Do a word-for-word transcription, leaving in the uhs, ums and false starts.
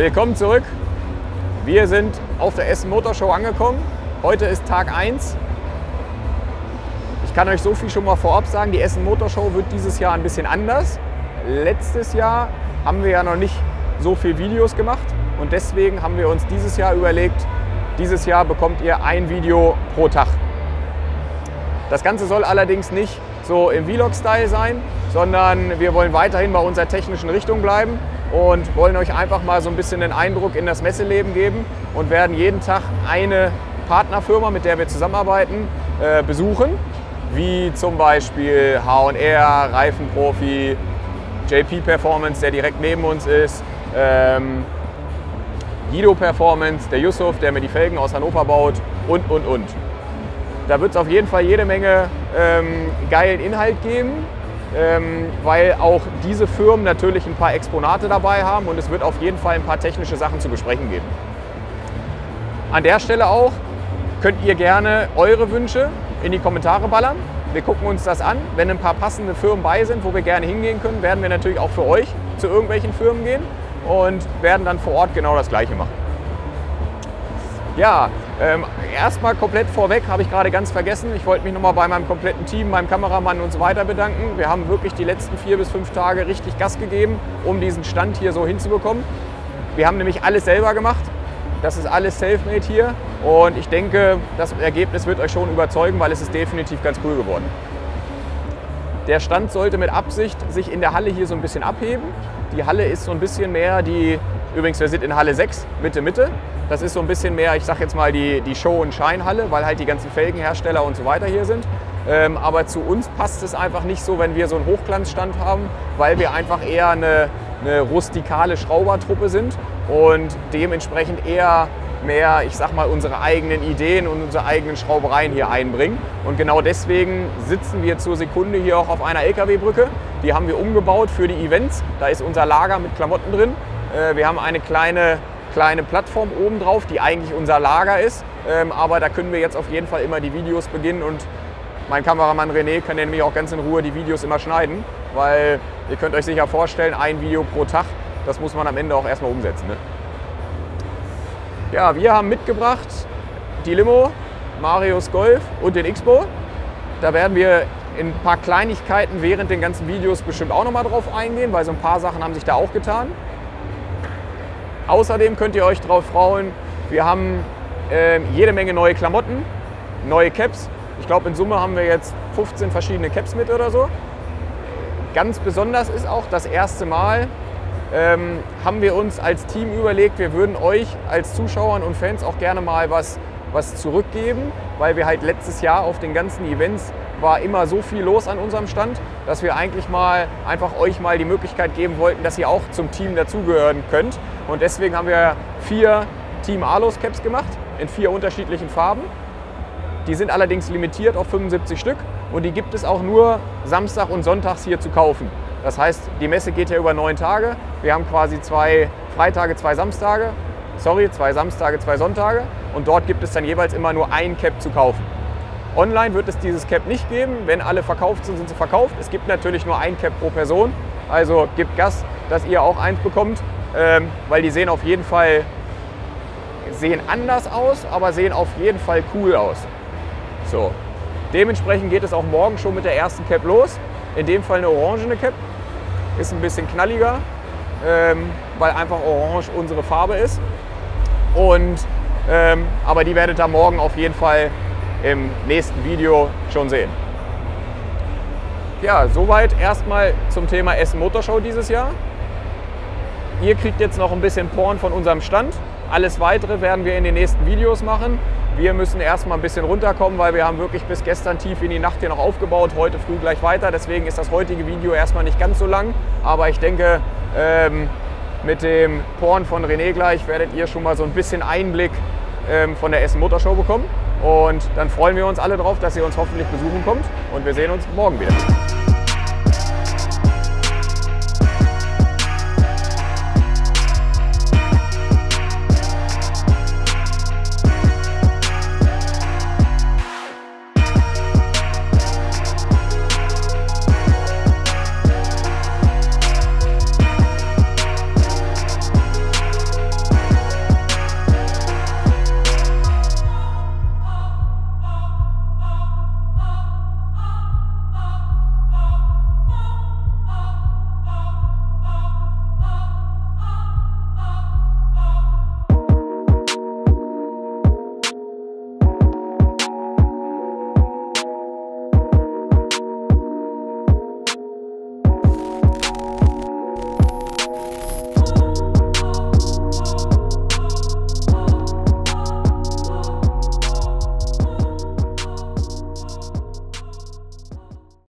Willkommen zurück. Wir sind auf der Essen Motor Show angekommen. Heute ist Tag eins. Ich kann euch so viel schon mal vorab sagen, die Essen Motor Show wird dieses Jahr ein bisschen anders. Letztes Jahr haben wir ja noch nicht so viele Videos gemacht und deswegen haben wir uns dieses Jahr überlegt, dieses Jahr bekommt ihr ein Video pro Tag. Das Ganze soll allerdings nicht so im Vlog-Style sein, sondern wir wollen weiterhin bei unserer technischen Richtung bleiben und wollen euch einfach mal so ein bisschen den Eindruck in das Messeleben geben und werden jeden Tag eine Partnerfirma, mit der wir zusammenarbeiten, äh, besuchen, wie zum Beispiel H und R, Reifenprofi, J P Performance, der direkt neben uns ist, ähm, Guido Performance, der Yusuf, der mir die Felgen aus Hannover baut und, und, und. Da wird es auf jeden Fall jede Menge ähm, geilen Inhalt geben, ähm, weil auch diese Firmen natürlich ein paar Exponate dabei haben und es wird auf jeden Fall ein paar technische Sachen zu besprechen geben. An der Stelle auch könnt ihr gerne eure Wünsche in die Kommentare ballern. Wir gucken uns das an. Wenn ein paar passende Firmen bei sind, wo wir gerne hingehen können, werden wir natürlich auch für euch zu irgendwelchen Firmen gehen und werden dann vor Ort genau das Gleiche machen. Ja, ähm, erstmal komplett vorweg, habe ich gerade ganz vergessen. Ich wollte mich nochmal bei meinem kompletten Team, meinem Kameramann und so weiter bedanken. Wir haben wirklich die letzten vier bis fünf Tage richtig Gas gegeben, um diesen Stand hier so hinzubekommen. Wir haben nämlich alles selber gemacht. Das ist alles Selfmade hier und ich denke, das Ergebnis wird euch schon überzeugen, weil es ist definitiv ganz cool geworden. Der Stand sollte mit Absicht sich in der Halle hier so ein bisschen abheben. Die Halle ist so ein bisschen mehr die, übrigens wir sind in Halle sechs, Mitte, Mitte. Das ist so ein bisschen mehr, ich sag jetzt mal die, die Show- und Shine-Halle, weil halt die ganzen Felgenhersteller und so weiter hier sind. Ähm, aber zu uns passt es einfach nicht so, wenn wir so einen Hochglanzstand haben, weil wir einfach eher eine, eine rustikale Schraubertruppe sind und dementsprechend eher mehr, ich sag mal, unsere eigenen Ideen und unsere eigenen Schraubereien hier einbringen. Und genau deswegen sitzen wir zur Sekunde hier auch auf einer L K W-Brücke. Die haben wir umgebaut für die Events. Da ist unser Lager mit Klamotten drin. Äh, wir haben eine kleine, kleine Plattform oben drauf, die eigentlich unser Lager ist. Ähm, aber da können wir jetzt auf jeden Fall immer die Videos beginnen und mein Kameramann René kann nämlich auch ganz in Ruhe die Videos immer schneiden, weil ihr könnt euch sicher vorstellen, ein Video pro Tag, das muss man am Ende auch erstmal umsetzen. Ne? Ja, wir haben mitgebracht die Limo, Marius Golf und den X-Bo. Da werden wir in ein paar Kleinigkeiten während den ganzen Videos bestimmt auch noch mal drauf eingehen, weil so ein paar Sachen haben sich da auch getan. Außerdem könnt ihr euch darauf freuen, wir haben äh, jede Menge neue Klamotten, neue Caps. Ich glaube, in Summe haben wir jetzt fünfzehn verschiedene Caps mit oder so. Ganz besonders ist auch das erste Mal, ähm, haben wir uns als Team überlegt, wir würden euch als Zuschauern und Fans auch gerne mal was, was zurückgeben, weil wir halt letztes Jahr auf den ganzen Events war immer so viel los an unserem Stand, dass wir eigentlich mal einfach euch mal die Möglichkeit geben wollten, dass ihr auch zum Team dazugehören könnt. Und deswegen haben wir vier Team Alos Caps gemacht in vier unterschiedlichen Farben. Die sind allerdings limitiert auf fünfundsiebzig Stück und die gibt es auch nur Samstag und Sonntags hier zu kaufen. Das heißt, die Messe geht ja über neun Tage. Wir haben quasi zwei Freitage, zwei Samstage, sorry, zwei Samstage, zwei Sonntage und dort gibt es dann jeweils immer nur ein Cap zu kaufen. Online wird es dieses Cap nicht geben. Wenn alle verkauft sind, sind sie verkauft. Es gibt natürlich nur ein Cap pro Person. Also gebt Gas, dass ihr auch eins bekommt, ähm, weil die sehen auf jeden Fall sehen anders aus, aber sehen auf jeden Fall cool aus. So. Dementsprechend geht es auch morgen schon mit der ersten Cap los. In dem Fall eine orangene Cap. Ist ein bisschen knalliger, ähm, weil einfach orange unsere Farbe ist. Und, ähm, aber die werdet ihr morgen auf jeden Fall im nächsten Video schon sehen. Ja, soweit erstmal zum Thema Essen Motor Show dieses Jahr. Ihr kriegt jetzt noch ein bisschen Porn von unserem Stand. Alles Weitere werden wir in den nächsten Videos machen. Wir müssen erstmal ein bisschen runterkommen, weil wir haben wirklich bis gestern tief in die Nacht hier noch aufgebaut. Heute früh gleich weiter. Deswegen ist das heutige Video erstmal nicht ganz so lang. Aber ich denke, ähm, mit dem Porn von René gleich werdet ihr schon mal so ein bisschen Einblick ähm, von der Essen Motor Show bekommen. Und dann freuen wir uns alle drauf, dass ihr uns hoffentlich besuchen kommt. Und wir sehen uns morgen wieder.